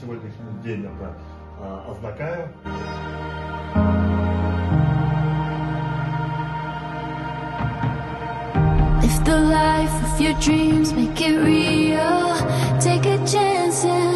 сегодняшний день это означает. Live the life of your dreams, make it real. Take a chance and